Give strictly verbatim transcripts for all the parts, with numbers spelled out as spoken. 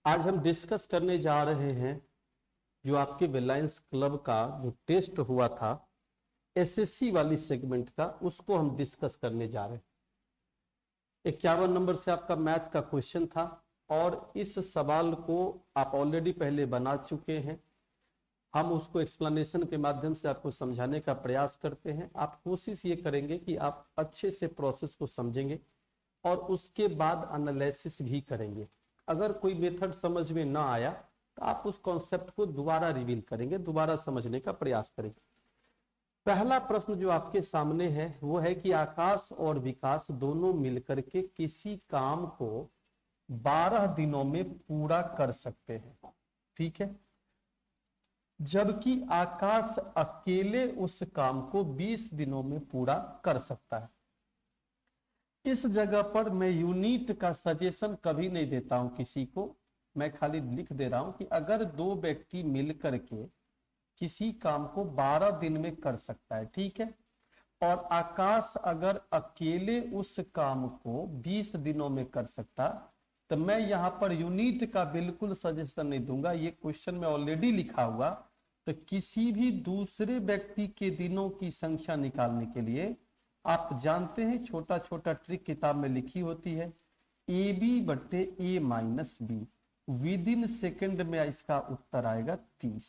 आज हम डिस्कस करने जा रहे हैं जो आपके रिलायंस क्लब का जो टेस्ट हुआ था एसएससी वाली सेगमेंट का, उसको हम डिस्कस करने जा रहे हैं। इक्यावन नंबर से आपका मैथ का क्वेश्चन था और इस सवाल को आप ऑलरेडी पहले बना चुके हैं। हम उसको एक्सप्लेनेशन के माध्यम से आपको समझाने का प्रयास करते हैं। आप कोशिश ये करेंगे कि आप अच्छे से प्रोसेस को समझेंगे और उसके बाद एनालिसिस भी करेंगे। अगर कोई मेथड समझ में ना आया तो आप उस कॉन्सेप्ट को दोबारा रिवील करेंगे, दोबारा समझने का प्रयास करेंगे। पहला प्रश्न जो आपके सामने है वो है कि आकाश और विकास दोनों मिलकर के किसी काम को बारह दिनों में पूरा कर सकते हैं, ठीक है, जबकि आकाश अकेले उस काम को बीस दिनों में पूरा कर सकता है। इस जगह पर मैं यूनिट का सजेशन कभी नहीं देता हूं किसी को, मैं खाली लिख दे रहा हूं कि अगर दो व्यक्ति मिलकर के किसी काम को बारह दिन में कर सकता है, ठीक है, और आकाश अगर अकेले उस काम को बीस दिनों में कर सकता, तो मैं यहां पर यूनिट का बिल्कुल सजेशन नहीं दूंगा। ये क्वेश्चन में ऑलरेडी लिखा हुआ, तो किसी भी दूसरे व्यक्ति के दिनों की संख्या निकालने के लिए आप जानते हैं छोटा छोटा ट्रिक किताब में लिखी होती है, ए बी बट्टे A minus B, within second में इसका उत्तर आएगा तीस।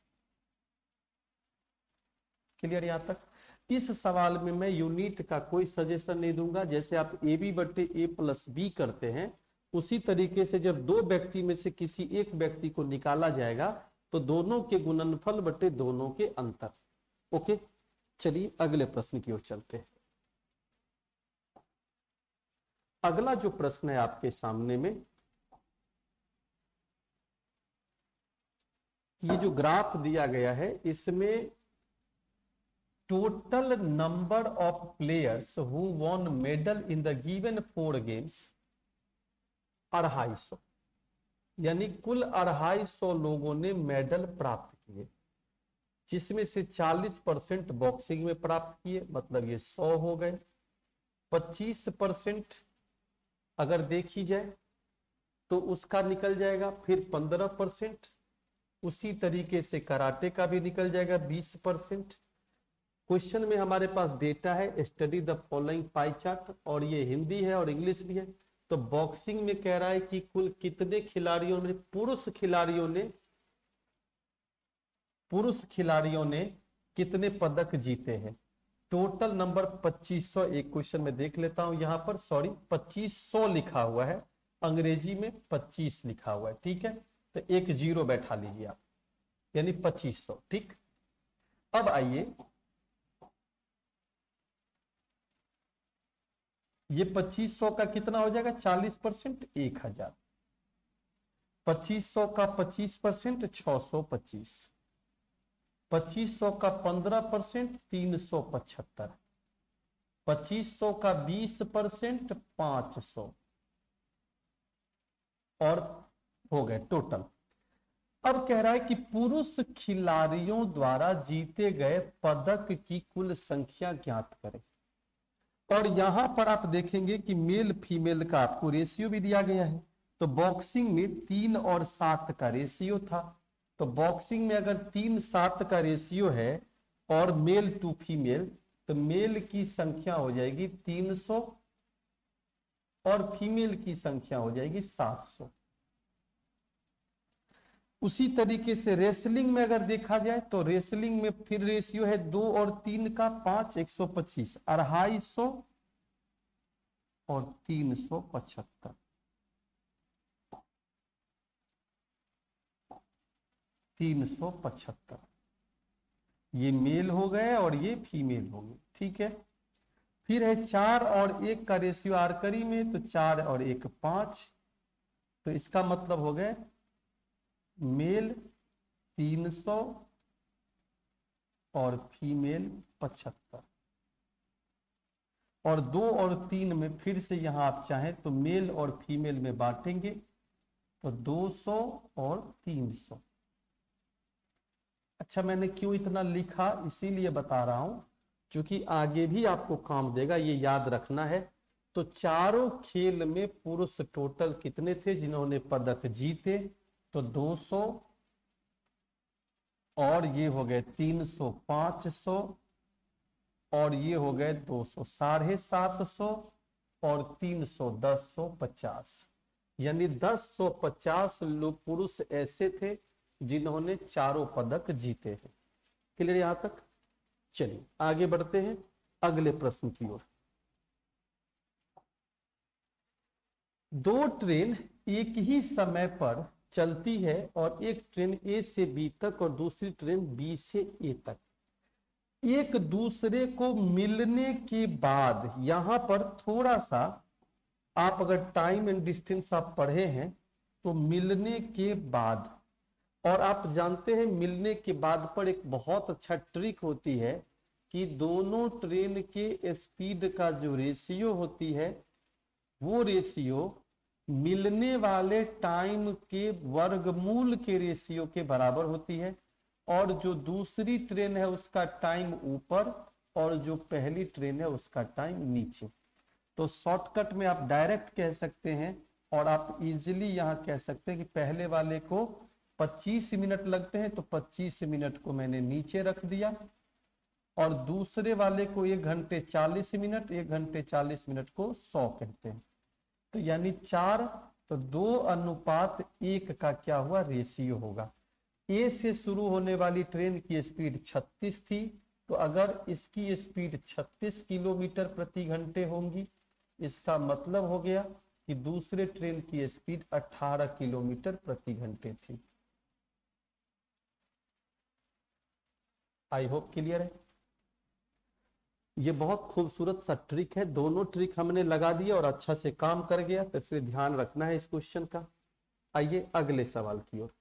क्लियर यहां तक? इस सवाल में मैं यूनिट का कोई सजेशन नहीं दूंगा। जैसे आप ए बी बट्टे ए प्लस बी करते हैं, उसी तरीके से जब दो व्यक्ति में से किसी एक व्यक्ति को निकाला जाएगा तो दोनों के गुणनफल बट्टे दोनों के अंतर। ओके, चलिए अगले प्रश्न की ओर चलते हैं। अगला जो प्रश्न है आपके सामने में, ये जो ग्राफ दिया गया है इसमें total number of players who won medal in the given four games अढ़ाई सौ, यानी कुल अढ़ाई सौ लोगों ने मेडल प्राप्त किए, जिसमें से चालीस परसेंट बॉक्सिंग में प्राप्त किए, मतलब ये सौ हो गए। पच्चीस परसेंट अगर देखी जाए तो उसका निकल जाएगा, फिर पंद्रह परसेंट, उसी तरीके से कराटे का भी निकल जाएगा बीस परसेंट। क्वेश्चन में हमारे पास डेटा है study the following pie chart, और ये हिंदी है और इंग्लिश भी है। तो बॉक्सिंग में कह रहा है कि कुल कितने खिलाड़ियों ने, पुरुष खिलाड़ियों ने पुरुष खिलाड़ियों ने कितने पदक जीते हैं। टोटल नंबर पच्चीस सौ, एक क्वेश्चन में देख लेता हूं यहां पर, सॉरी पच्चीस सौ लिखा हुआ है, अंग्रेजी में पच्चीस लिखा हुआ है, ठीक है, तो एक जीरो बैठा लीजिए आप, यानी पच्चीस सौ, ठीक। अब आइए, ये पच्चीस सौ का कितना हो जाएगा, चालीस परसेंट एक हजार, पच्चीस सौ का पच्चीस परसेंट छह सौ पच्चीस, पच्चीस सौ का पंद्रह परसेंट तीन सौ पचहत्तर, पच्चीस सौ का बीस परसेंट पांच सौ, और हो गए टोटल। अब कह रहा है कि पुरुष खिलाड़ियों द्वारा जीते गए पदक की कुल संख्या ज्ञात करें। और यहां पर आप देखेंगे कि मेल फीमेल का आपको रेशियो भी दिया गया है। तो बॉक्सिंग में तीन और सात का रेशियो था, तो बॉक्सिंग में अगर तीन सात का रेशियो है और मेल टू फीमेल, तो मेल की संख्या हो जाएगी तीन सौ और फीमेल की संख्या हो जाएगी सात सौ। उसी तरीके से रेसलिंग में अगर देखा जाए तो रेसलिंग में फिर रेशियो है दो और तीन का, पांच, एक सौ पच्चीस, अढ़ाई सौ और तीन सौ पचहत्तर। तीन सौ पचहत्तर ये मेल हो गए और ये फीमेल हो गए, ठीक है। फिर है चार और एक का रेशियो आर्करी में, तो चार और एक पांच, तो इसका मतलब हो गए मेल तीन सौ और फीमेल पचहत्तर। और दो और तीन में फिर से यहां आप चाहें तो मेल और फीमेल में बांटेंगे, तो दो सौ और तीन सौ। अच्छा, मैंने क्यों इतना लिखा, इसीलिए बता रहा हूं क्योंकि आगे भी आपको काम देगा, ये याद रखना है। तो चारों खेल में पुरुष टोटल कितने थे जिन्होंने पदक जीते? तो दो सौ और ये हो गए तीन सौ, पांच सौ और ये हो गए दो सौ, साढ़े सात सौ और तीन सौ, दस सौ पचास, यानी दस सौ पचास लोग पुरुष ऐसे थे जिन्होंने चारों पदक जीते हैं। क्लियर यहां तक? चलिए आगे बढ़ते हैं अगले प्रश्न की ओर। दो ट्रेन एक ही समय पर चलती है और एक ट्रेन ए से बी तक और दूसरी ट्रेन बी से ए तक। एक दूसरे को मिलने के बाद, यहां पर थोड़ा सा आप अगर टाइम एंड डिस्टेंस आप पढ़े हैं तो मिलने के बाद, और आप जानते हैं मिलने के बाद पर एक बहुत अच्छा ट्रिक होती है कि दोनों ट्रेन के स्पीड का जो रेशियो होती है वो रेशियो मिलने वाले टाइम के वर्गमूल के रेशियो के बराबर होती है, और जो दूसरी ट्रेन है उसका टाइम ऊपर और जो पहली ट्रेन है उसका टाइम नीचे। तो शॉर्टकट में आप डायरेक्ट कह सकते हैं और आप इजीली यहां कह सकते हैं कि पहले वाले को पच्चीस मिनट लगते हैं तो पच्चीस मिनट को मैंने नीचे रख दिया, और दूसरे वाले को एक घंटे चालीस मिनट, एक घंटे चालीस मिनट को सौ कहते हैं। तो यानी चार, तो दो अनुपात एक का क्या हुआ? रेशियो होगा। ए से शुरू होने वाली ट्रेन की स्पीड छत्तीस थी, तो अगर इसकी स्पीड छत्तीस किलोमीटर प्रति घंटे होंगी, इसका मतलब हो गया कि दूसरे ट्रेन की स्पीड अठारह किलोमीटर प्रति घंटे थी। आई होप क्लियर है। ये बहुत खूबसूरत सा ट्रिक है, दोनों ट्रिक हमने लगा दिया और अच्छा से काम कर गया, तो इसलिए ध्यान रखना है इस क्वेश्चन का। आइए अगले सवाल की ओर।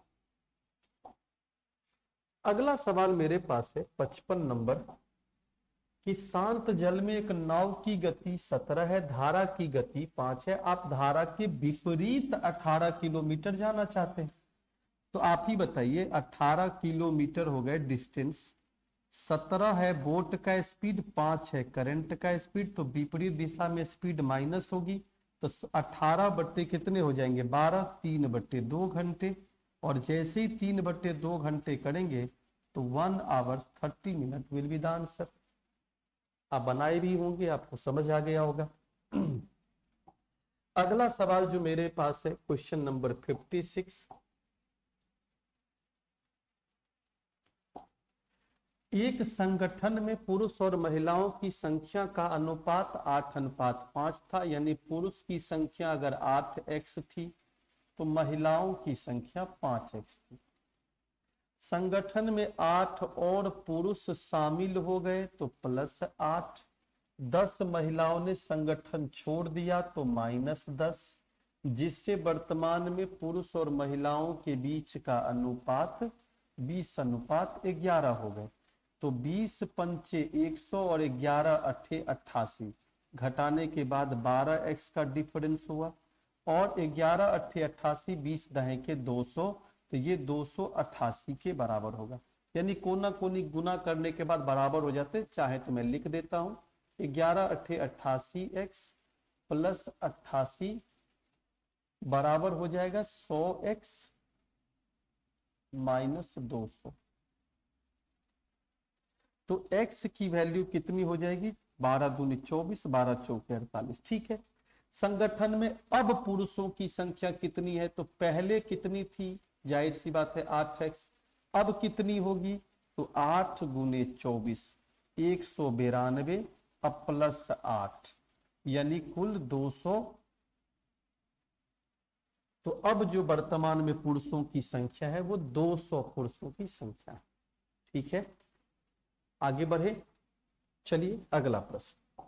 अगला सवाल मेरे पास है पचपन नंबर कि शांत जल में एक नाव की गति सत्रह है, धारा की गति पांच है, आप धारा के विपरीत अठारह किलोमीटर जाना चाहते हैं। तो आप ही बताइए, अठारह किलोमीटर हो गए डिस्टेंस, सत्रह है बोट का स्पीड, पांच है करंट का स्पीड, तो विपरीत दिशा में स्पीड माइनस होगी, तो अठारह बट्टे कितने हो जाएंगे? बारह, तीन बट्टे दो घंटे, और जैसे ही तीन बट्टे दो घंटे करेंगे तो one hours thirty minute will be the answer. आप बनाए भी होंगे, आपको समझ आ गया होगा। अगला सवाल जो मेरे पास है क्वेश्चन नंबर फिफ्टी सिक्स, एक संगठन में पुरुष और महिलाओं की संख्या का अनुपात आठ अनुपात पांच था, यानी पुरुष की संख्या अगर आठ एक्स थी तो महिलाओं की संख्या पांच एक्स थी। संगठन में आठ और पुरुष शामिल हो गए तो प्लस आठ, दस महिलाओं ने संगठन छोड़ दिया तो माइनस दस, जिससे वर्तमान में पुरुष और महिलाओं के बीच का अनुपात बीस अनुपात ग्यारह हो गए। तो बीस पंचे एक सौ और ग्यारह अट्ठे अट्ठासी, घटाने के बाद बारह एक्स का डिफरेंस हुआ, और ग्यारह अट्ठे अट्ठासी, बीस दहे के दो सौ, तो ये दो सौ अट्ठासी के बराबर होगा। यानी कोना कोनी गुना करने के बाद बराबर हो जाते, चाहे तो मैं लिख देता हूं, ग्यारह अट्ठे अट्ठासी एक्स प्लस अट्ठासी बराबर हो जाएगा सौ एक्स माइनस दो सौ। तो x की वैल्यू कितनी हो जाएगी? बारह दूनी चौबीस, बारह चौके अड़तालीस। ठीक है, संगठन में अब पुरुषों की संख्या कितनी है? तो पहले कितनी थी? जाहिर सी बात है आठ एक्स। अब कितनी होगी? तो आठ गुने चौबीस, एक सौ बिरानवे, अब प्लस आठ, यानी कुल दो सौ। तो अब जो वर्तमान में पुरुषों की संख्या है वो दो सौ पुरुषों की संख्या है। ठीक है, आगे बढ़े। चलिए अगला प्रश्न।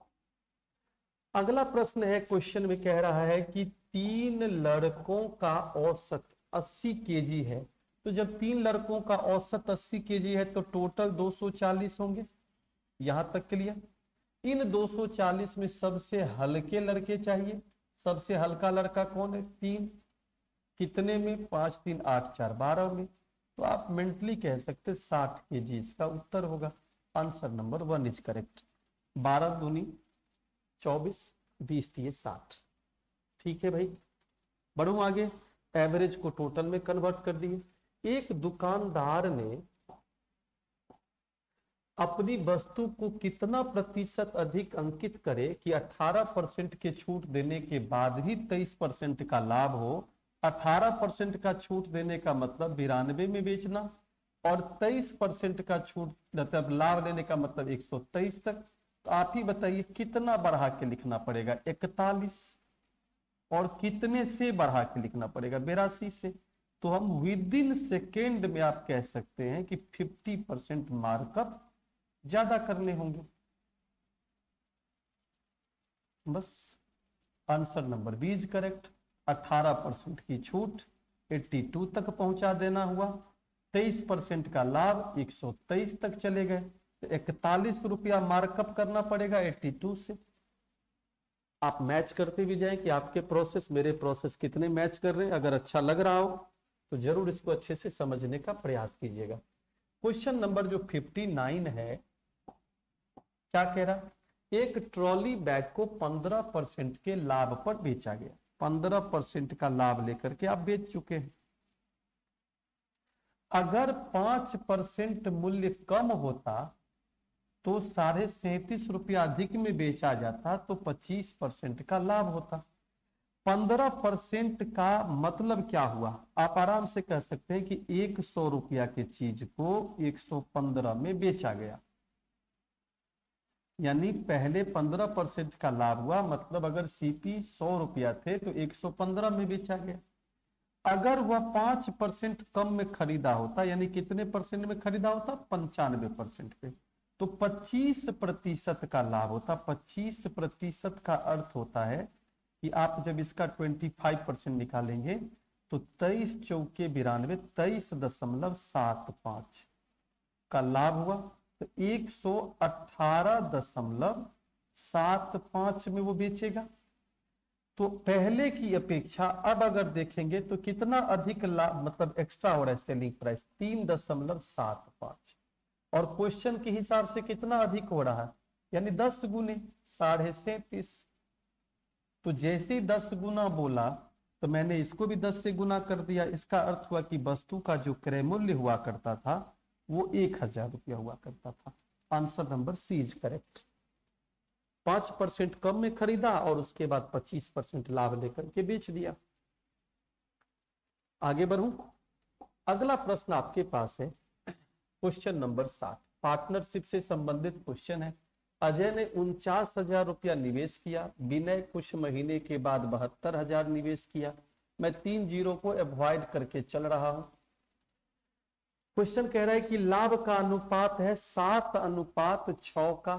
अगला प्रश्न है, क्वेश्चन में कह रहा है कि तीन लड़कों का औसत अस्सी केजी है, तो जब तीन लड़कों का औसत अस्सी केजी है तो टोटल दो सौ चालीस होंगे। यहां तक क्लियर? इन दो सौ चालीस में सबसे हल्के लड़के चाहिए। सबसे हल्का लड़का कौन है? तीन। कितने में? पांच तीन आठ चार बारह में। तो आप मेंटली कह सकते साठ केजी इसका उत्तर होगा। Answer number one is correct. बारह दूनी चौबीस, बीस दिए साठ। ठीक है भाई, बढ़ू आगे। एवरेज को टोटल में कन्वर्ट कर दिए। एक दुकानदार ने अपनी वस्तु को कितना प्रतिशत अधिक अंकित करे कि अठारह परसेंट के छूट देने के बाद भी तेईस परसेंट का लाभ हो। अठारह परसेंट का छूट देने का मतलब बिरानवे में बेचना, और तेईस परसेंट का छूट मतलब लाभ लेने का मतलब एक सौ तेईस तक। तो आप ही बताइए कितना बढ़ा के लिखना पड़ेगा? इकतालीस। और कितने से बढ़ा के लिखना पड़ेगा? बेरासी से। तो हम विद इन सेकेंड में आप कह सकते हैं कि पचास परसेंट मार्कअप ज्यादा करने होंगे। बस answer number B is correct. अठारह परसेंट की छूट बयासी तक पहुंचा देना हुआ, तेईस परसेंट का लाभ एक सौ तेईस तक चले गए, तो इकतालीस रुपया मार्कअप करना पड़ेगा बयासी से। आप मैच करते भी जाएं कि आपके प्रोसेस मेरे प्रोसेस कितने मैच कर रहे हैं। अगर अच्छा लग रहा हो तो जरूर इसको अच्छे से समझने का प्रयास कीजिएगा। क्वेश्चन नंबर जो उनसठ है, क्या कह रहा? एक ट्रॉली बैग को पंद्रह परसेंट के लाभ पर बेचा गया। पंद्रह परसेंट का लाभ लेकर के आप बेच चुके हैं। अगर पांच परसेंट मूल्य कम होता तो साढ़े सैंतीस रुपया अधिक में बेचा जाता तो पच्चीस परसेंट का लाभ होता। पंद्रह परसेंट का मतलब क्या हुआ? आप आराम से कह सकते हैं कि एक सौ रुपया की चीज को एक सौ पंद्रह में बेचा गया, यानी पहले पंद्रह परसेंट का लाभ हुआ, मतलब अगर सीपी सौ रुपया थे तो एक सौ पंद्रह में बेचा गया। अगर वह पांच परसेंट कम में खरीदा होता, यानी कितने परसेंट में खरीदा होता? पंचानवे परसेंट पे, तो पच्चीस प्रतिशत का लाभ होता। पच्चीस प्रतिशत का अर्थ होता है कि आप जब इसका पच्चीस परसेंट निकालेंगे तो तेईस चौके बिरानवे, तेईस दशमलव सात पांच का लाभ हुआ, तो एक सौ अठारह दशमलव सात पांच में वो बेचेगा। तो पहले की अपेक्षा अब अगर देखेंगे तो कितना अधिक लाभ, मतलब एक्स्ट्रा हो रहा है सेलिंग प्राइस तीन दशमलव सात पांच, और क्वेश्चन के हिसाब से कितना अधिक हो रहा है, यानी दस गुने, साढ़े सैंतीस। तो जैसे ही दस गुना बोला तो मैंने इसको भी दस से गुना कर दिया। इसका अर्थ हुआ कि वस्तु का जो क्रय मूल्य हुआ करता था वो एक हजार रुपया हुआ करता था। Answer number C is correct. पांच परसेंट कम में खरीदा और उसके बाद पच्चीस परसेंट लाभ लेकर के बेच दिया। आगे बढ़ूं, अगला प्रश्न आपके पास है क्वेश्चन नंबर साठ, पार्टनरशिप से संबंधित क्वेश्चन है। अजय ने उनचास हजार रुपया निवेश किया, विनय कुछ महीने के बाद बहत्तर हजार निवेश किया। मैं तीन जीरो को अवॉइड करके चल रहा हूं। क्वेश्चन कह रहा है कि लाभ का अनुपात है सात अनुपात छ का।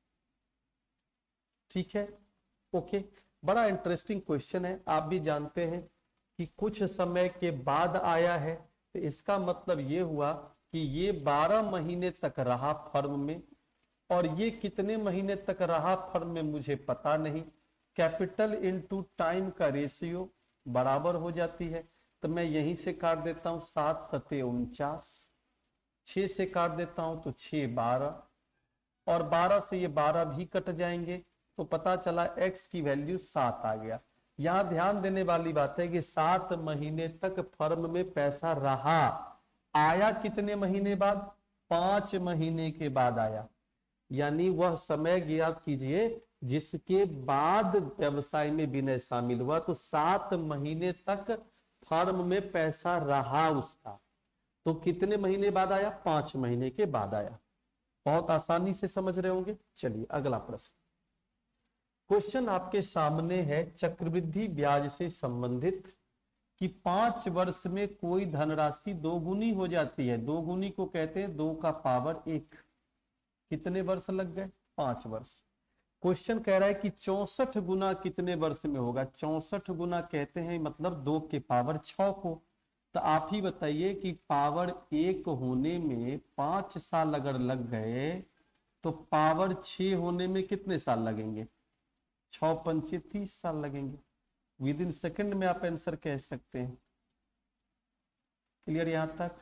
ठीक है, ओके, बड़ा इंटरेस्टिंग क्वेश्चन है। आप भी जानते हैं कि कुछ समय के बाद आया है, तो इसका मतलब ये हुआ कि ये बारह महीने तक रहा फर्म में, और ये कितने महीने तक रहा फर्म में मुझे पता नहीं। कैपिटल इनटू टाइम का रेशियो बराबर हो जाती है, तो मैं यहीं से काट देता हूं, सात सते उनचास, छह से काट देता हूं तो छह बारह, और बारह से ये बारह भी कट जाएंगे, तो पता चला x की वैल्यू सात आ गया। यहां ध्यान देने वाली बात है कि सात महीने तक फर्म में पैसा रहा। आया कितने महीने बाद? पांच महीने के बाद आया, यानी वह समय ज्ञात कीजिए जिसके बाद व्यवसाय में विनय शामिल हुआ। तो सात महीने तक फर्म में पैसा रहा उसका, तो कितने महीने बाद आया? पांच महीने के बाद आया। बहुत आसानी से समझ रहे होंगे। चलिए अगला प्रश्न। क्वेश्चन आपके सामने है चक्रवृद्धि ब्याज से संबंधित, कि पांच वर्ष में कोई धनराशि दोगुनी हो जाती है। दोगुनी को कहते हैं दो का पावर एक। कितने वर्ष लग गए? पांच वर्ष। क्वेश्चन कह रहा है कि चौसठ गुना कितने वर्ष में होगा? चौसठ गुना कहते हैं मतलब दो के पावर छह को। तो आप ही बताइए कि पावर एक होने में पांच साल अगर लग गए तो पावर छह होने में कितने साल लगेंगे? छह पंचे तीस साल लगेंगे। विद इन सेकेंड में आप आंसर कह सकते हैं। क्लियर यहां तक?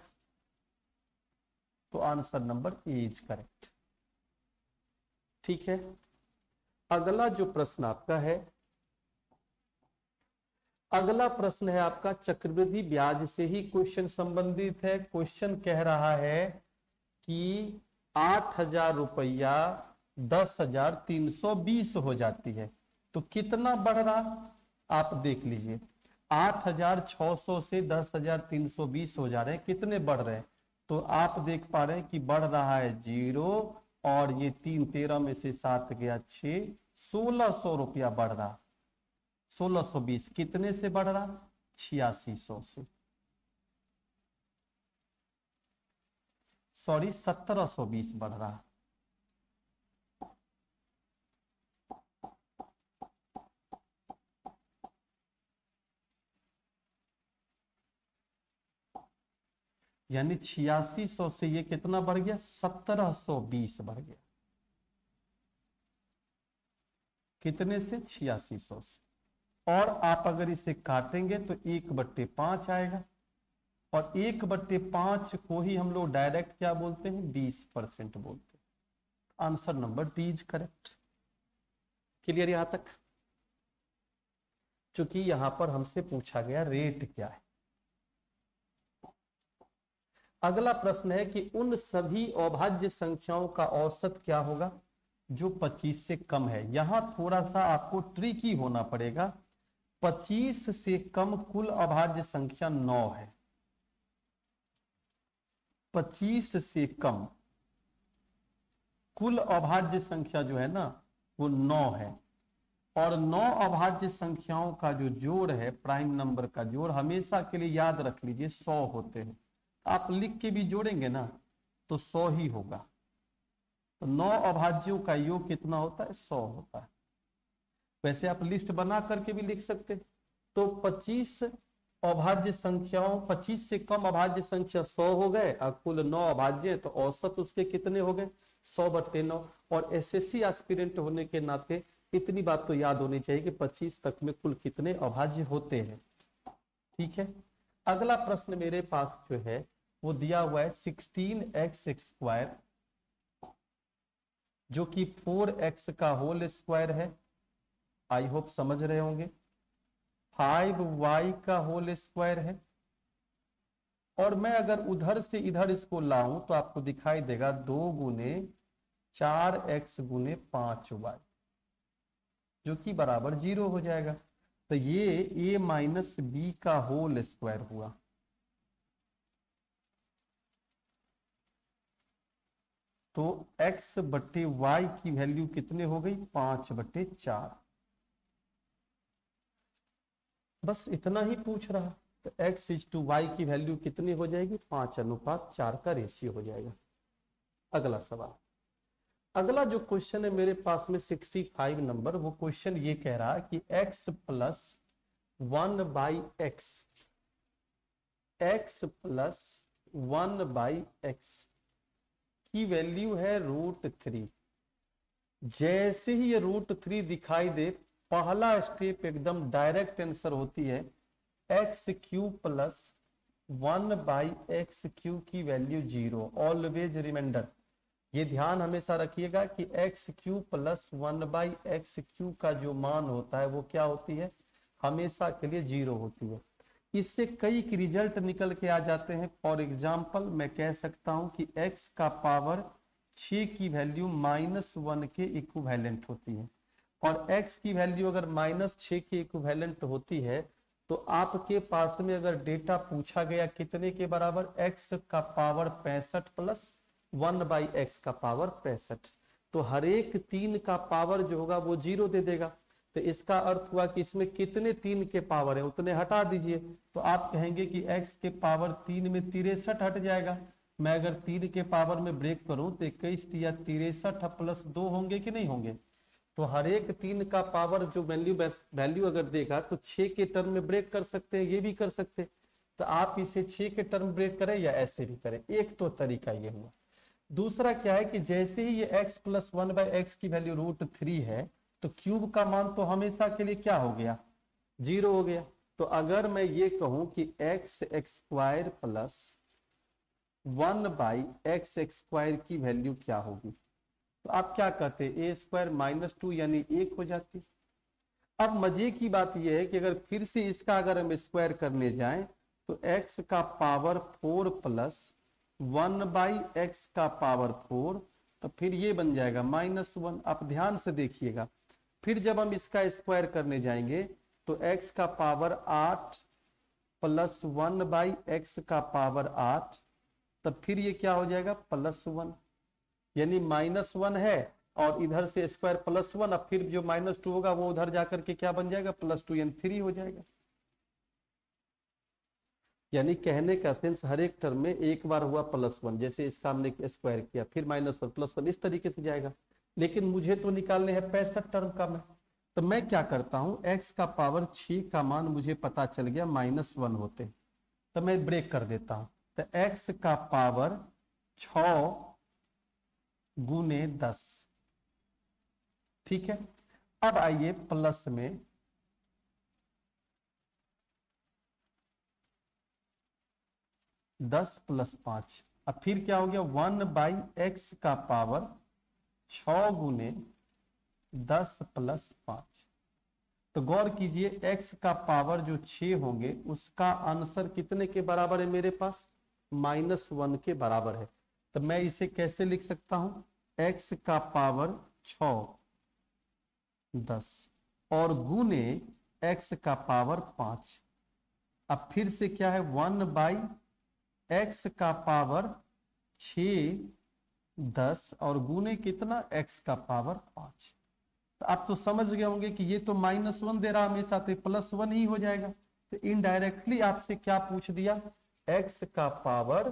तो answer number A is correct. ठीक है, अगला जो प्रश्न आपका है, अगला प्रश्न है आपका चक्रवृद्धि ब्याज से ही क्वेश्चन संबंधित है। क्वेश्चन कह रहा है कि आठ हजार रुपया दस हजार तीन सौ बीस हो जाती है, तो कितना बढ़ रहा आप देख लीजिए। आठ हजार छह सौ से दस हजार तीन सौ बीस हो जा रहे हैं, कितने बढ़ रहे हैं? तो आप देख पा रहे हैं कि बढ़ रहा है जीरो, और ये तीन तेरह में से सात गया छह, सोलह सौ रुपया बढ़ रहा। सोलह सौ बीस कितने से बढ़ रहा? छियासी सौ से, सॉरी सत्रह सौ बीस बढ़ रहा। यानी छियासी सौ से ये कितना बढ़ गया? सत्रह सौ बीस बढ़ गया। कितने से? छियासी सौ से। और आप अगर इसे काटेंगे तो एक बट्टे पांच आएगा, और एक बट्टे पांच को ही हम लोग डायरेक्ट क्या बोलते हैं? बीस परसेंट बोलते हैं। Answer number D is correct. Clear यहां तक? चूंकि यहां पर हमसे पूछा गया रेट क्या है। अगला प्रश्न है कि उन सभी अभाज्य संख्याओं का औसत क्या होगा जो पच्चीस से कम है। यहां थोड़ा सा आपको ट्रिकी होना पड़ेगा। पच्चीस से कम कुल अभाज्य संख्या नौ है। पच्चीस से कम कुल अभाज्य संख्या जो है ना वो नौ है, और नौ अभाज्य संख्याओं का जो जोड़ है, प्राइम नंबर का जोड़, हमेशा के लिए याद रख लीजिए सौ होते हैं। आप लिख के भी जोड़ेंगे ना तो सौ ही होगा। तो नौ अभाज्यों का योग कितना होता है? सौ होता है। वैसे आप लिस्ट बना करके भी लिख सकते। तो पच्चीस अभाज्य संख्याओं, पच्चीस से कम अभाज्य संख्या सौ हो गए, और कुल नौ अभाज्य, तो औसत उसके कितने हो गए? सौ बट्टे नौ। और एसएससी एस्पिरेंट होने के नाते इतनी बात तो याद होनी चाहिए कि पच्चीस तक में कुल कितने अभाज्य होते हैं। ठीक है। अगला प्रश्न मेरे पास जो है वो दिया हुआ है सिक्सटीन एक्स स्क्वायर, जो कि फोर एक्स का होल स्क्वायर है। आई होप समझ रहे होंगे। फाइव वाई का होल स्क्वायर है, और मैं अगर उधर से इधर इसको लाऊं तो आपको दिखाई देगा दो गुने चार एक्स गुने पांच वाई, जो कि बराबर जीरो हो जाएगा। तो ये ए माइनस बी का होल स्क्वायर हुआ। तो x बट्टे वाई की वैल्यू कितने हो गई? पांच बट्टे चार। बस इतना ही पूछ रहा। तो x इज टू वाई की वैल्यू कितनी हो जाएगी? पांच अनुपात चार का रेशियो हो जाएगा। अगला सवाल, अगला जो क्वेश्चन है मेरे पास में सिक्सटी फाइव नंबर, वो क्वेश्चन ये कह रहा है कि x plus one by x, x plus one by x की वैल्यू है रूट थ्री। जैसे ही ये रूट थ्री दिखाई दे, पहला स्टेप एकदम डायरेक्ट आंसर होती है x cube plus one by x cube की वैल्यू जीरो। ऑलवेज रिमाइंडर, ये ध्यान हमेशा रखिएगा कि x cube plus one by x cube का जो मान होता है वो क्या होती है? हमेशा के लिए जीरो होती है। इससे कई रिजल्ट निकल के आ जाते हैं। फॉर एग्जाम्पल मैं कह सकता हूं कि x का पावर छह की वैल्यू माइनस वन के इक्विवेलेंट होती है, और x की वैल्यू अगर माइनस छह के इक्विवेलेंट होती है तो आपके पास में अगर डेटा पूछा गया कितने के बराबर? x का पावर पैंसठ प्लस वन बाई एक्स का पावर पैंसठ, तो हर एक तीन का पावर जो होगा वो जीरो दे देगा। तो इसका अर्थ हुआ कि इसमें कितने तीन के पावर है उतने हटा दीजिए। तो आप कहेंगे कि x के पावर तीन में तिरसठ हट जाएगा। मैं अगर तीन के पावर में ब्रेक करूं तो इक्कीस या तिरसठ प्लस दो होंगे कि नहीं होंगे? तो हर एक तीन का पावर जो वैल्यू वैल्यू अगर देगा तो छह के टर्म में ब्रेक कर सकते हैं, ये भी कर सकते हैं। तो आप इसे छह के टर्म ब्रेक करें या ऐसे भी करें, एक तो तरीका ये हुआ। दूसरा क्या है कि जैसे ही ये x plus one by x की वैल्यू रूट थ्री है तो क्यूब का मान तो हमेशा के लिए क्या हो गया? जीरो हो गया। तो अगर मैं ये कहूं कि x x square plus one by x x square की वैल्यू क्या होगी? तो आप क्या कहते हैं, ए स्क्वायर माइनस टू यानी एक हो जाती। अब मजे की बात यह है कि अगर फिर से इसका अगर हम स्क्वायर करने जाएं तो x का power four plus one by x का पावर फोर, तो फिर ये बन जाएगा माइनस वन। आप ध्यान से देखिएगा, फिर जब हम इसका स्क्वायर करने जाएंगे तो x का पावर आठ प्लस वन बाई एक्स का पावर आठ, तब फिर ये क्या हो जाएगा प्लस वन, यानी माइनस वन है और इधर से स्क्वायर प्लस वन, अब फिर जो माइनस टू होगा वो उधर जाकर के क्या बन जाएगा प्लस टू, यानी थ्री हो जाएगा। यानी कहने का सेंस हर एक टर्म में एक बार हुआ प्लस वन, जैसे इसका हमने स्क्वायर किया फिर माइनस वन प्लस वन, इस तरीके से जाएगा। लेकिन मुझे तो निकालने हैं पैंसठ टर्म का मैं, तो मैं क्या करता हूं, एक्स का पावर छह का मान मुझे पता चल गया माइनस वन होते, तो मैं ब्रेक कर देता हूं। तो एक्स का पावर छ गुने दस, ठीक है। अब आइए प्लस में दस प्लस पांच, अब फिर क्या हो गया वन बाई एक्स का पावर छ गुने दस प्लस पांच। तो गौर कीजिए x का पावर जो छह होंगे उसका आंसर कितने के बराबर है मेरे पास, माइनस वन के बराबर है। तो मैं इसे कैसे लिख सकता हूं, x का पावर छ दस और गुने x का पावर पांच। अब फिर से क्या है वन बाई एक्स का पावर छ दस और गुने कितना x का पावर पांच। तो आप तो समझ गए होंगे कि ये तो माइनस वन दे रहा हमेशा, तो प्लस वन ही हो जाएगा। तो इनडायरेक्टली आपसे क्या पूछ दिया, x का पावर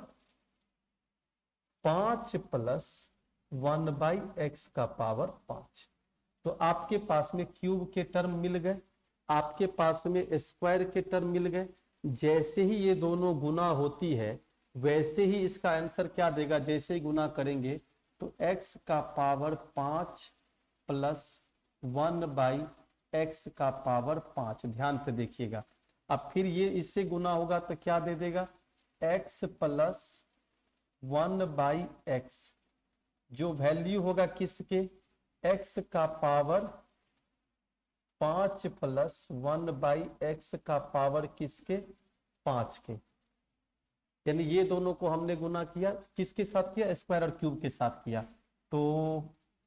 पांच प्लस वन बाई एक्स का पावर पांच। तो आपके पास में क्यूब के टर्म मिल गए, आपके पास में स्क्वायर के टर्म मिल गए। जैसे ही ये दोनों गुना होती है वैसे ही इसका आंसर क्या देगा, जैसे ही गुना करेंगे तो x का पावर पांच प्लस वन बाई एक्स का पावर पांच। ध्यान से देखिएगा, अब फिर ये इससे गुना होगा तो क्या दे देगा, x plus one by x, जो वैल्यू होगा किसके, x का पावर पांच प्लस वन बाई एक्स का पावर किसके, पांच के। यानी ये दोनों को हमने गुना किया, किसके साथ किया, स्क्वायर और क्यूब के साथ किया। तो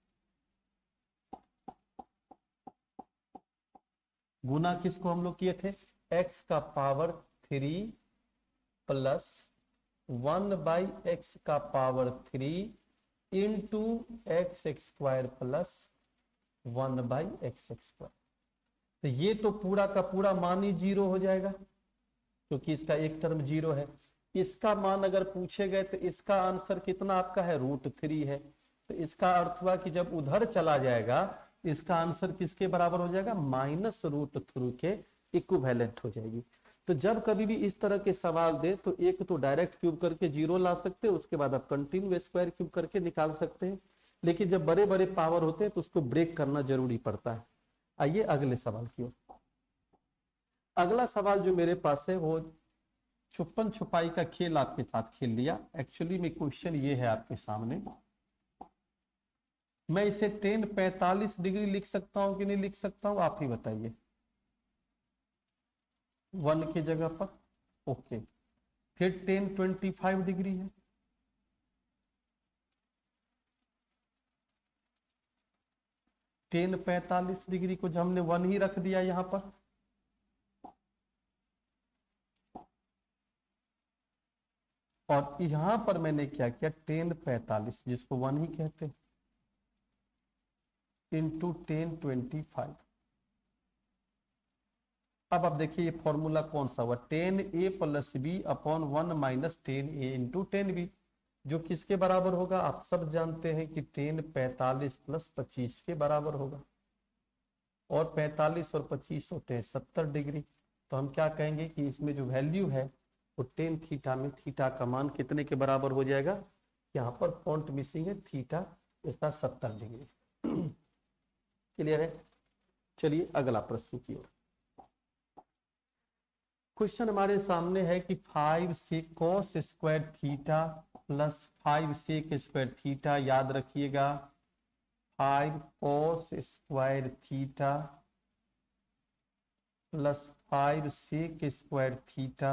गुना किसको हम लोग किए थे, x का power three plus one by x का power three into x square plus one by x square. तो ये तो पूरा का पूरा मान ही जीरो हो जाएगा क्योंकि इसका एक टर्म जीरो है। इसका मान अगर पूछे गए तो इसका आंसर कितना आपका है, रूट थ्री है। तो इसका अर्थ हुआ कि जब उधर चला जाएगा इसका आंसर किसके बराबर हो जाएगा, माइनस रूट थ्री के इक्विवेलेंट हो जाएगी। तो जब कभी भी इस तरह के सवाल दे तो एक तो डायरेक्ट क्यूब करके जीरो ला सकते हैं, उसके बाद आप कंटिन्यू स्क्वायर क्यूब करके निकाल सकते हैं। लेकिन जब बड़े बड़े पावर होते हैं तो उसको ब्रेक करना जरूरी पड़ता है। आइए अगले सवाल की ओर। अगला सवाल जो मेरे पास है वो छुपन छुपाई का खेल आपके साथ खेल लिया। एक्चुअली में क्वेश्चन ये है आपके सामने, मैं इसे टेन पैंतालीस डिग्री लिख सकता हूं कि नहीं लिख सकता हूं, आप ही बताइए। वन की जगह पर ओके, फिर टेन ट्वेंटी फाइव डिग्री है, टेन पैंतालीस डिग्री को जो हमने वन ही रख दिया यहां पर, और यहां पर मैंने क्या किया, टेन पैंतालीस जिसको वन ही कहते हैं इंटू टेन ट्वेंटी फाइव। अब आप देखिए ये फॉर्मूला कौन सा हुआ, tan A plus B upon one minus tan A into tan B, जो किसके बराबर होगा, आप सब जानते हैं कि टेन पैंतालीस प्लस पच्चीस के बराबर होगा। और पैंतालीस और पच्चीस होते हैं सत्तर डिग्री। तो हम क्या कहेंगे कि इसमें जो वैल्यू है वो टेन थीटा में थीटा का मान कितने के बराबर हो जाएगा, यहाँ पर फॉन्ट मिसिंग है, थीटा इसका सत्तर डिग्री। क्लियर है। चलिए अगला प्रश्न की ओर। क्वेश्चन हमारे सामने है कि फाइव से cos square theta plus five sec square theta, याद रखिएगा five cos square theta plus five sec square theta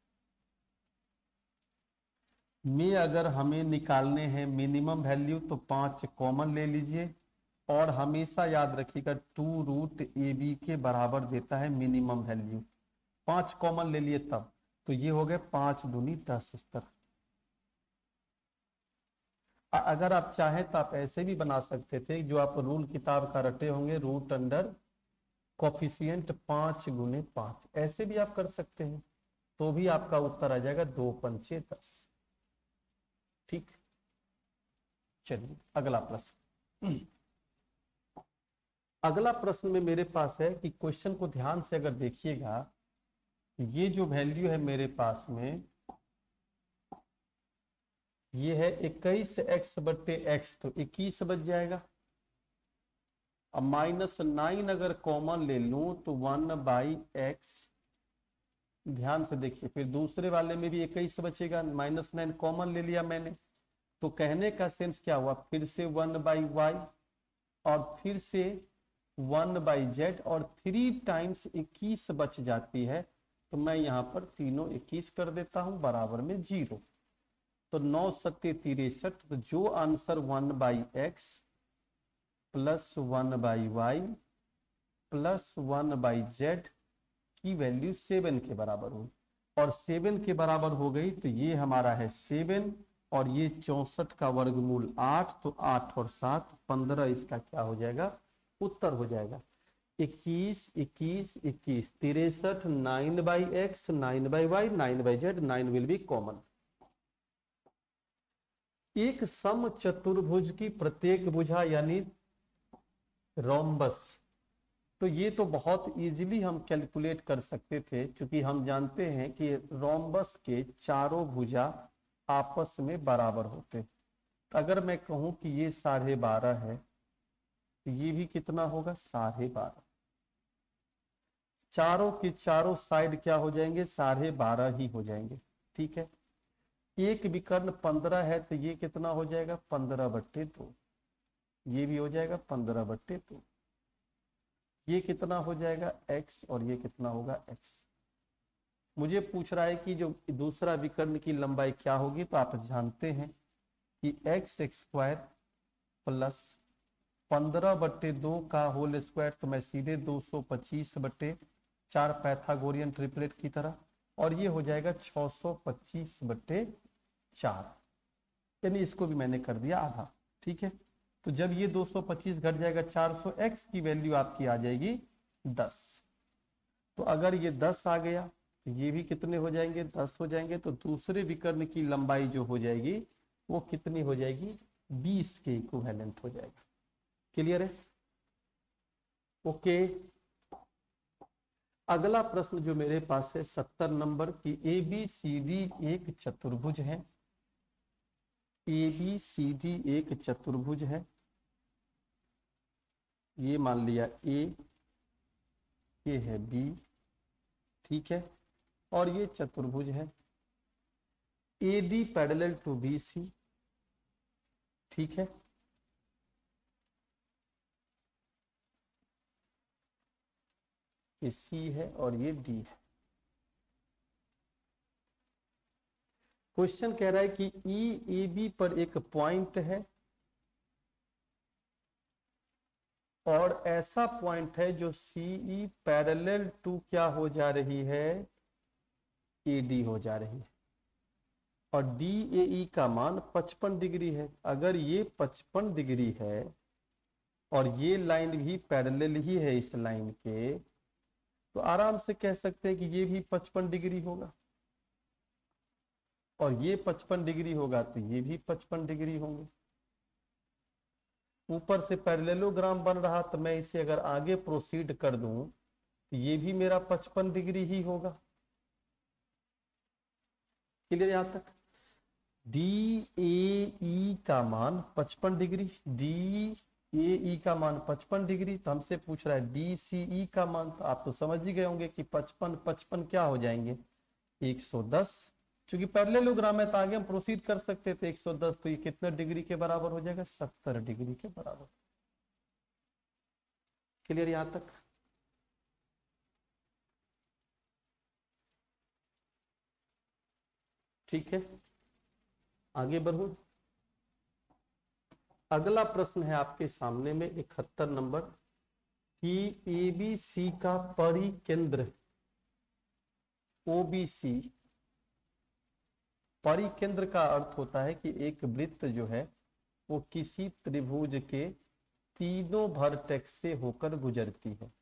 में अगर हमें निकालने हैं मिनिमम वैल्यू तो पांच कॉमन ले लीजिए और हमेशा याद रखिएगा टू रूट ए बी के बराबर देता है मिनिमम वैल्यू। पांच कॉमन ले लिए तब तो ये हो गए पांच दूनी दस। इस तरह अगर आप चाहें तो आप ऐसे भी बना सकते थे जो आप रूल किताब का रटे होंगे, रूट अंडर कोफिशिएंट पांच गुने पांच, ऐसे भी आप कर सकते हैं तो भी आपका उत्तर आ जाएगा दो पंचे दस। ठीक, चलिए अगला प्रश्न। अगला प्रश्न में मेरे पास है कि क्वेश्चन को ध्यान से अगर देखिएगा, ये जो वैल्यू है मेरे पास में ये है इक्कीस एक्स बट्टे एक्स, तो इक्कीस बच जाएगा। अब माइनस नाइन अगर कॉमन ले लूं तो वन बाई एक्स, ध्यान से देखिए फिर दूसरे वाले में भी इक्कीस बचेगा, माइनस नाइन कॉमन ले लिया मैंने, तो कहने का सेंस क्या हुआ, फिर से वन बाई वाई और फिर से वन बाई जेड और थ्री टाइम्स इक्कीस बच जाती है, तो मैं यहां पर तीनों इक्कीस कर देता हूं बराबर में जीरो। तो नौ सत्ते तिरसठ, तो जो answer one by x plus one by Y plus one by Z की वैल्यू सेवन के बराबर हुई और सेवन के बराबर हो गई, तो ये हमारा है सेवन और ये चौसठ का वर्गमूल आठ, तो आठ और सात पंद्रह, इसका क्या हो जाएगा उत्तर हो जाएगा इक्कीस इक्कीस इक्कीस तिरसठ, nine by x nine by Y nine by Z, nine will be common. एक सम चतुर्भुज की प्रत्येक भुजा यानी रोम्बस, तो ये तो बहुत इजीली हम कैलकुलेट कर सकते थे क्योंकि हम जानते हैं कि रोम्बस के चारों भुजा आपस में बराबर होते। अगर मैं कहूं कि ये साढ़े बारह है तो ये भी कितना होगा साढ़े बारह, चारों के चारों साइड क्या हो जाएंगे साढ़े बारह ही हो जाएंगे। ठीक है, एक विकर्ण पंद्रह है तो ये कितना हो जाएगा पंद्रह बट्टे दो, ये भी हो जाएगा पंद्रह बट्टे दो, ये कितना हो जाएगा x और ये कितना होगा x। मुझे पूछ रहा है कि जो दूसरा विकर्ण की लंबाई क्या होगी, तो आप जानते हैं कि एक्स स्क्वायर प्लस पंद्रह बट्टे दो का होल स्क्वायर, तो मैं सीधे दो सौ पच्चीस बट्टे चार पैथागोरियन ट्रिपलेट की तरह, और ये हो जाएगा छह सौ पच्चीस बट्टे चार, यानी इसको भी मैंने कर दिया आधा। ठीक है, तो जब ये दो सौ पच्चीस घट जाएगा चार सौ, x की वैल्यू आपकी आ जाएगी दस। तो अगर ये दस आ गया तो ये भी कितने हो जाएंगे दस हो जाएंगे, तो दूसरे विकर्ण की लंबाई जो हो जाएगी वो कितनी हो जाएगी बीस के इक्विवेलेंट हो जाएगा। क्लियर है? ओके, अगला प्रश्न जो मेरे पास है सत्तर नंबर की, ए बी सी डी एक चतुर्भुज है, ए बी सी डी एक चतुर्भुज है, ये मान लिया ए, ये है बी, ठीक है, और ये चतुर्भुज है A D parallel to B C. ठीक है, ये सी है और ये डी है। क्वेश्चन कह रहा है कि ई ए बी पर एक पॉइंट है और ऐसा पॉइंट है जो सी ई पैरेलल टू क्या हो जा रही है ए डी हो जा रही है, और डी ए ई का मान पचपन डिग्री है। अगर ये पचपन डिग्री है और ये लाइन भी पैरेलल ही है इस लाइन के, तो आराम से कह सकते हैं कि ये भी पचपन डिग्री होगा, और ये पचपन डिग्री होगा तो ये भी पचपन डिग्री होंगे। ऊपर से पैरेललोग्राम बन रहा, तो मैं इसे अगर आगे प्रोसीड कर दूं तो ये भी मेरा पचपन डिग्री ही होगा। क्लियर यहां तक? डी ए ई का मान पचपन डिग्री, डी ए ई का मान पचपन डिग्री, तो हमसे पूछ रहा है डी सी ई का मान, तो आप तो समझ ही गए होंगे कि पचपन पचपन क्या हो जाएंगे एक सौ दस। चूंकि पैरेललोग्राम है तो आगे हम प्रोसीड कर सकते थे एक सौ दस, तो ये कितने डिग्री के बराबर हो जाएगा सत्तर डिग्री के बराबर। क्लियर यहां तक? ठीक है, आगे बढ़ूं। अगला प्रश्न है आपके सामने में इकहत्तर नंबर कि एबीसी का परिकेंद्र ओबीसी, परिकेंद्र का अर्थ होता है कि एक वृत्त जो है वो किसी त्रिभुज के तीनों वर्टेक्स से होकर गुजरती है।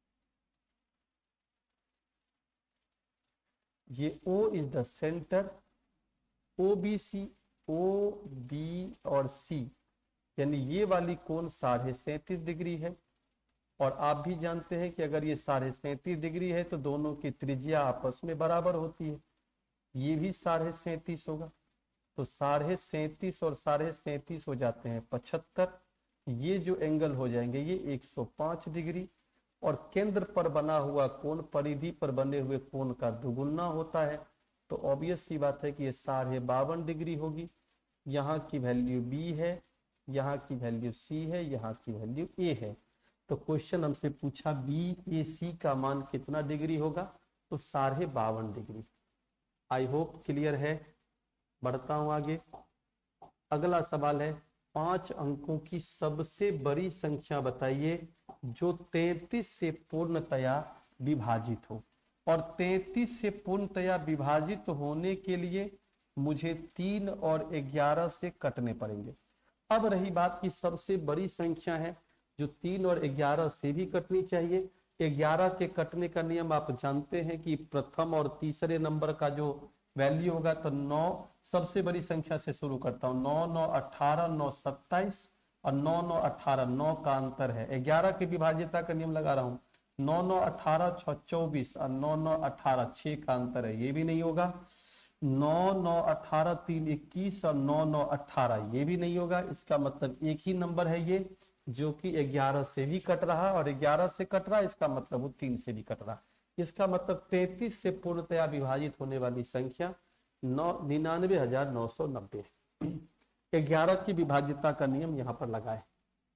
ये O is the centre, O B C, O B और C यानी ये वाली कोण साढ़े सैंतीस डिग्री है। और आप भी जानते हैं कि अगर ये साढ़े सैंतीस डिग्री है तो दोनों की त्रिज्या आपस में बराबर होती है, ये भी साढ़े सैंतीस होगा, तो साढ़े सैंतीस और साढ़े सैंतीस हो जाते हैं पचहत्तर। ये जो एंगल हो जाएंगे ये एक सौ पाँच डिग्री, और केंद्र पर बना हुआ कोण परिधि पर बने हुए कोण का दुगुना होता है, तो ऑब्वियस सी बात है कि ये साढ़े बावन डिग्री होगी। यहाँ की वैल्यू बी है, यहाँ की वैल्यू सी है, यहाँ की वैल्यू ए है। तो क्वेश्चन हमसे पूछा बी ए सी का मान कितना डिग्री होगा, तो साढ़े बावन डिग्री। आई होप क्लियर है। बढ़ता हूं आगे। अगला सवाल है, पांच अंकों की सबसे बड़ी संख्या बताइए जो तैंतीस से पूर्णतया विभाजित हो। और तैंतीस से पूर्णतया विभाजित होने के लिए मुझे तीन और ग्यारह से कटने पड़ेंगे। अब रही बात की सबसे बड़ी संख्या है जो तीन और ग्यारह से भी कटनी चाहिए। ग्यारह के कटने का नियम आप जानते हैं कि प्रथम और तीसरे नंबर का जो वैल्यू होगा, तो नौ सबसे बड़ी संख्या से शुरू करता हूं, नौ नौ अठारह, नौ सत्ताईस और नौ नौ अठारह, नौ का अंतर है। ग्यारह के विभाज्यता का नियम लगा रहा हूं, नौ नौ अठारह छह चौबीस और नौ नौ अठारह छह का अंतर है, ये भी नहीं होगा। नौ नौ अठारह तीन इक्कीस और नौ नौ अठारह ये भी नहीं होगा। इसका मतलब एक ही नंबर है ये जो कि ग्यारह से भी कट रहा और ग्यारह से कट रहा, इसका मतलब वो तीन से भी कट रहा। इसका मतलब तैंतीस से पूर्णतया विभाजित होने वाली संख्या नौ निन्यानवे हजार नौ सौ नब्बे। ग्यारह की विभाज्यता का नियम यहां पर लगा है।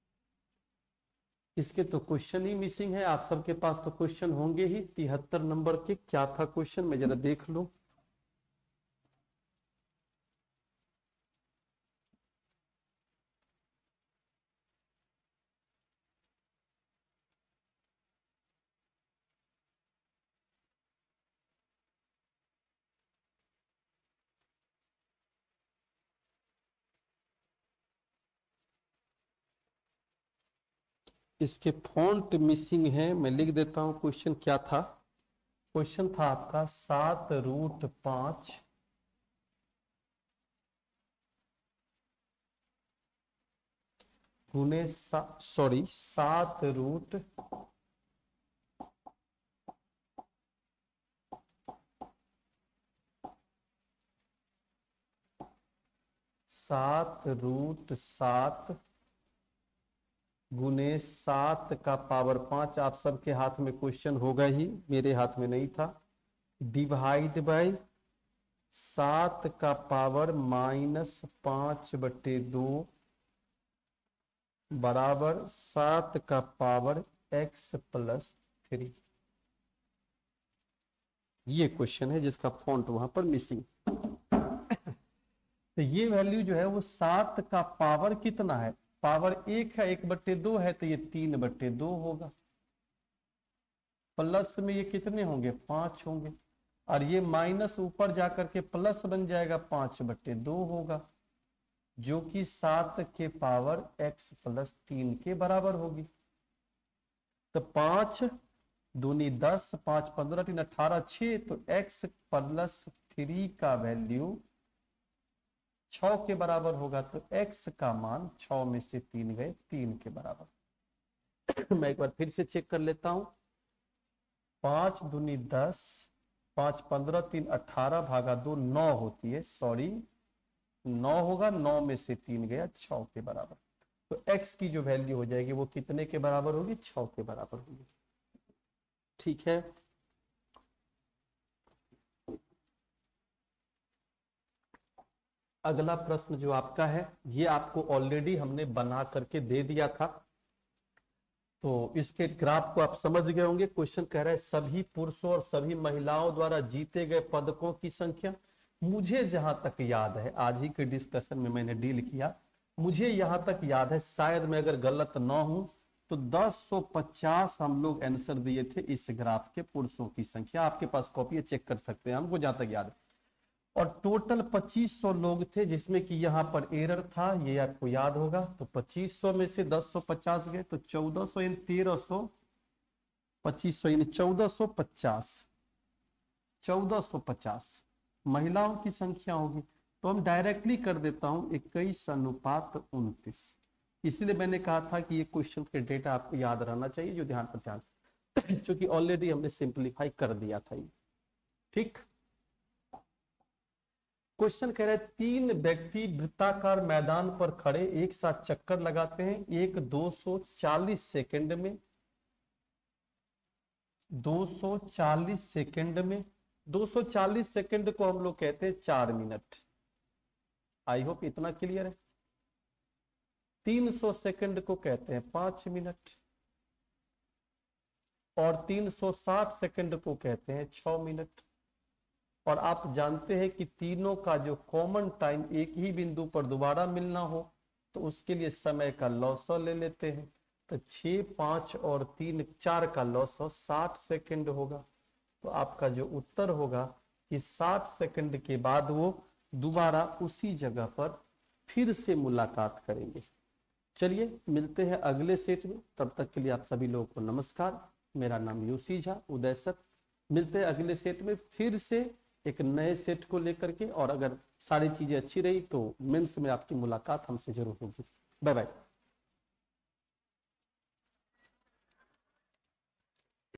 इसके तो क्वेश्चन ही मिसिंग है। आप सबके पास तो क्वेश्चन होंगे ही। तिहत्तर नंबर के क्या था क्वेश्चन, मैं जरा देख लूं। इसके फॉन्ट मिसिंग है, मैं लिख देता हूं क्वेश्चन क्या था। क्वेश्चन था आपका सात रूट पांच गुने सा, सॉरी सात रूट सात रूट सात गुने सात का पावर पांच। आप सबके हाथ में क्वेश्चन होगा ही, मेरे हाथ में नहीं था। डिवाइड बाय सात का पावर माइनस पांच बटे दो बराबर सात का पावर एक्स प्लस थ्री। ये क्वेश्चन है जिसका फॉन्ट वहां पर मिसिंग। तो ये वैल्यू जो है वो सात का पावर कितना है, पावर एक है, एक बट्टे दो है, तो ये तीन बट्टे दो होगा। प्लस में ये कितने होंगे, पांच होंगे, और ये माइनस ऊपर जाकर के प्लस बन जाएगा, पांच बट्टे दो होगा, जो कि सात के पावर एक्स प्लस तीन के बराबर होगी। तो पांच दूनी दस, पांच पंद्रह, तीन अठारह, छह, तो एक्स प्लस थ्री का वैल्यू छह के बराबर होगा। तो x का मान छह में से तीन गए, तीन के बराबर। मैं एक बार फिर से चेक कर लेता हूं। पांच दूनी दस, पांच पंद्रह, तीन अठारह, भागा दो नौ होती है, सॉरी नौ होगा, नौ में से तीन गया, छह के बराबर। तो x की जो वैल्यू हो जाएगी वो कितने के बराबर होगी, छह के बराबर होगी। ठीक है। अगला प्रश्न जो आपका है ये आपको ऑलरेडी हमने बना करके दे दिया था। तो इसके ग्राफ को आप समझ गए होंगे। क्वेश्चन कह रहा है सभी पुरुषों और सभी महिलाओं द्वारा जीते गए पदकों की संख्या। मुझे जहां तक याद है, आज ही के डिस्कशन में मैंने डील किया, मुझे यहां तक याद है, शायद मैं अगर गलत ना हूं तो दस सौ पचास हम लोग आंसर दिए थे इस ग्राफ के पुरुषों की संख्या। आपके पास कॉपी है, चेक कर सकते हैं, हमको जहां तक याद है। और टोटल पच्चीस सौ लोग थे, जिसमें कि यहाँ पर एरर था, ये आपको याद होगा। तो पच्चीस सौ में से दस सौ पचास गए तो चौदह सौ इन तेरह सौ, पच्चीस सौ इन चौदह सौ पचास, चौदह सौ पचास महिलाओं की संख्या होगी। तो हम डायरेक्टली कर देता हूं इक्कीस अनुपात उनतीस। इसलिए मैंने कहा था कि ये क्वेश्चन के डेटा आपको याद रहना चाहिए, जो ध्यान पर ध्यान, क्योंकि ऑलरेडी हमने सिंप्लीफाई कर दिया था ये। ठीक, क्वेश्चन कह रहा है तीन व्यक्ति वृत्ताकार मैदान पर खड़े एक साथ चक्कर लगाते हैं, एक दो सौ चालीस सेकंड में, दो सौ चालीस सेकंड में, दो सौ चालीस सेकंड को हम लोग कहते हैं चार मिनट। आई होप इतना क्लियर है। तीन सौ सेकंड को कहते हैं पांच मिनट, और तीन सौ साठ सेकंड को कहते हैं छह मिनट। और आप जानते हैं कि तीनों का जो कॉमन टाइम एक ही बिंदु पर दोबारा मिलना हो तो उसके लिए समय का लॉसो ले लेते हैं। तो छह, पांच और तीन, चार का लॉसो साठ सेकंड होगा। तो आपका जो उत्तर होगा कि साठ सेकंड के बाद वो दोबारा उसी जगह पर फिर से मुलाकात करेंगे। चलिए मिलते हैं अगले सेट में, तब तक के लिए आप सभी लोगों को नमस्कार। मेरा नाम यूसी झा, उदयसत। मिलते हैं अगले सेट में फिर से एक नए सेट को लेकर के, और अगर सारी चीजें अच्छी रही तो मेंस में आपकी मुलाकात हमसे जरूर होगी। Bye bye.